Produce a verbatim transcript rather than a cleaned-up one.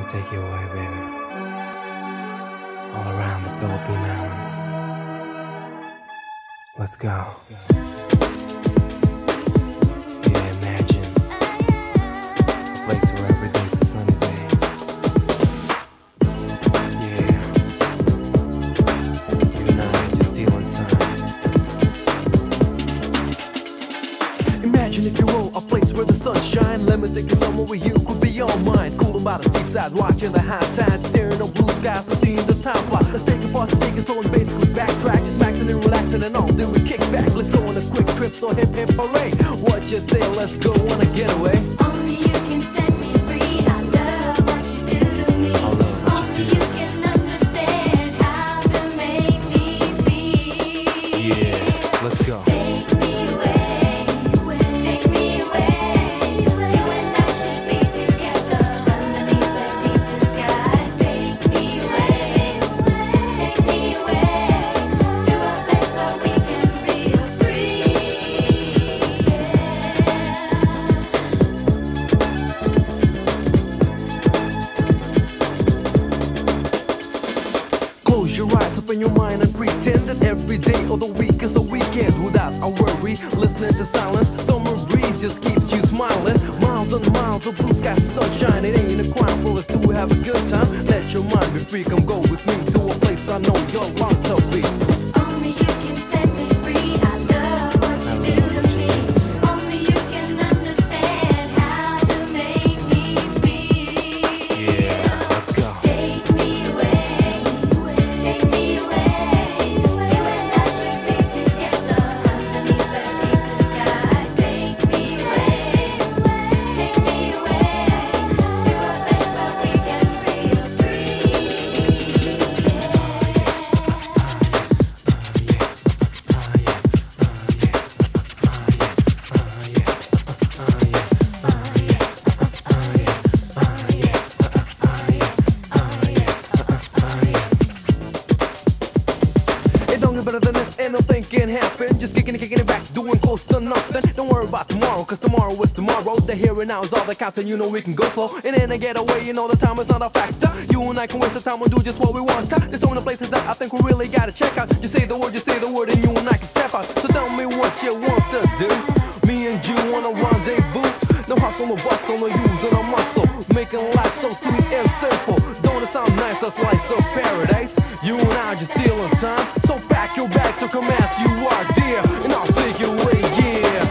me take you away, baby. All around the Philippine Islands. Let's go. Yeah, imagine a place where every day's a sunny day. Yeah, you and I are just stealing time. Imagine if you were a place where the sun shines. Let me take you somewhere where you could be all mine. Cooling by the seaside, watching the high tide, staring at blue skies and seeing the time fly. Let's take a pause, take it slow and basically backtrack, just maxing and relaxing and all. Then we kick back. Let's go on a quick trip, so hip hip hooray. What you say? Let's go on a getaway. Only you can set me free. I love what you do to me. Only you can understand how to make me feel. Yeah, let's go. Take me away, take me away. You and I should be together underneath the deepest skies. Take me away, take me away to a place where we can feel free. Close your eyes, open your mind and pretend that every day of the week is a weekend without a worry. Listening to silence, summer breeze just keeps you smiling. Miles and miles of blue skies and sunshine. It ain't a crime for us to have a good time. Let your mind be free, come go with me to a place I know you'll want to be. Only you can set me free. I love what you do to me. Only you can understand how to make me feel. Yeah, let's go. Take me away, take me away. You and I should be together underneath the deepest sky. Take me away, take me away to a place where we can feel free. It don't get better than this, and nothing can happen. Just kicking it, kicking it back, doing close to nothing. Don't worry about tomorrow, cause tomorrow is tomorrow. The here and now is all that counts, and you know we can go slow. And then I get away, you know the time is not a factor. You and I can waste the time and do just what we want. There's so many places that I think we really gotta check out. You say the word, you say the word, and you and I can step out. So tell me what you want to do. Me and you on a rendezvous. No hustle, no bustle, no use and no muscle. Making life so sweet and simple. Don't it sound nice, that's life so paradise. You and I just stealing time. So pack your bag to come as you are, dear, and I'll take it away, yeah.